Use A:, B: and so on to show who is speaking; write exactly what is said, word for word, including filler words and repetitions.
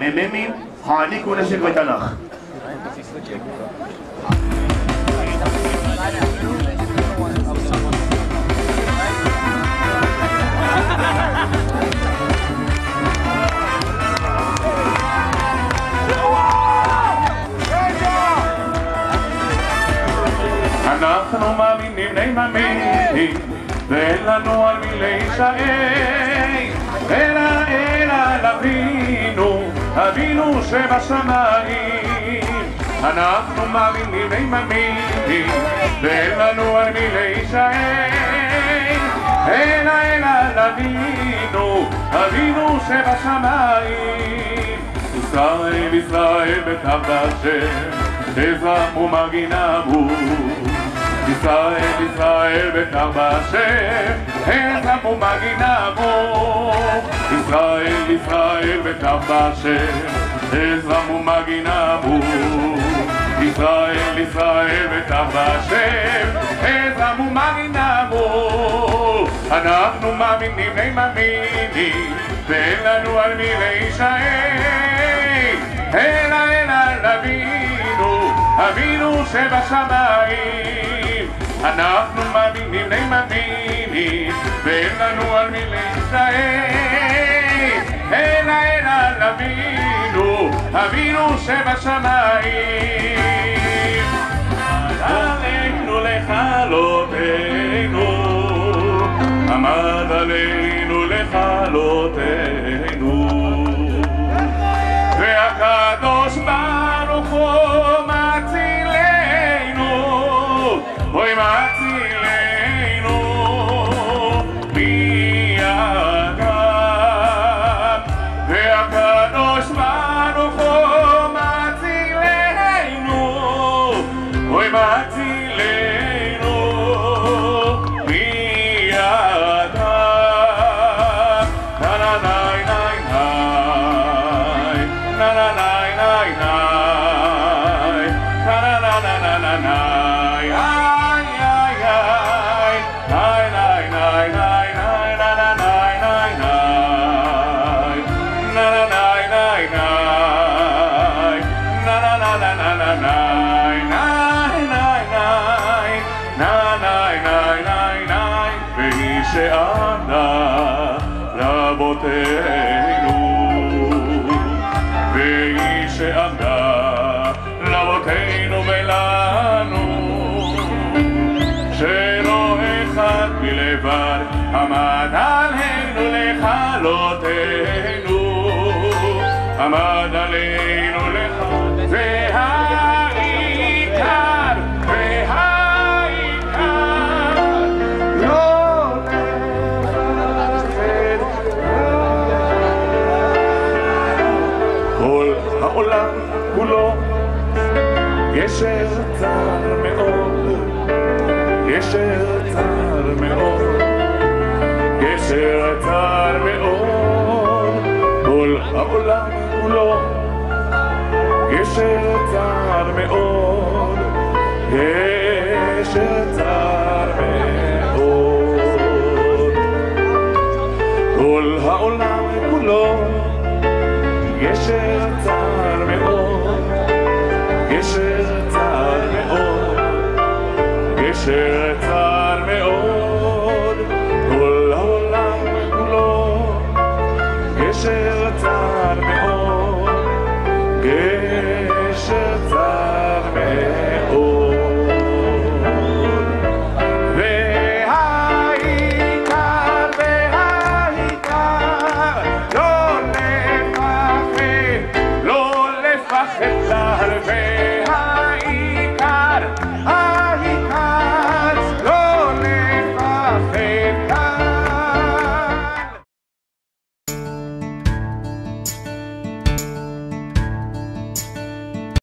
A: מהממים העניקו נשק ותנ"ך. אנחנו מאמינים נאמנים ואין לנו על מי להישען אלא אלא על אבינו, אבינו שבשמיים. אנחנו מאמינים נאמנים ואין לנו על מי להישען אלא אלא על אבינו, אבינו שבשמיים. ישראל ישראל בקו השם עזרם ומגינם, ישראל ישראל בקו השם עזרם ומגינם, ישראל ישראל בקו השם עזרם ומגינם, ישראל ישראל בקו השם עזרם ומגינם. אנחנו מאמינים נאמנים ואין לנו על מי להישען אלא אלא על אבינו, אבינו שבשמיים. אנחנו מאמינים נאמנים ואין לנו על מי להישען אלא אלא על אבינו, אבינו שבשמיים. עלינו לכלותנו, עמד עלינו לכלותנו, והקדוש ברוך הוא מצילנו, אוי מצילנו מידם. והקדוש ברוך הוא מצילנו, אוי מצילנו מידם. na na na na na na na שענה רבותינו, והיא שעמדה רבותינו ולנו, שלא אחד מלבד עמד עלינו לכלותנו, עמד עלינו לכלותנו, והעיקר העולם כולו גשר צר מאוד, גשר צר מאוד, גשר צר מאוד, כל העולם כולו גשר צר מאוד, גשר צר מאוד, כל העולם כולו גשר צר מאוד, גשר צר מאוד, גשר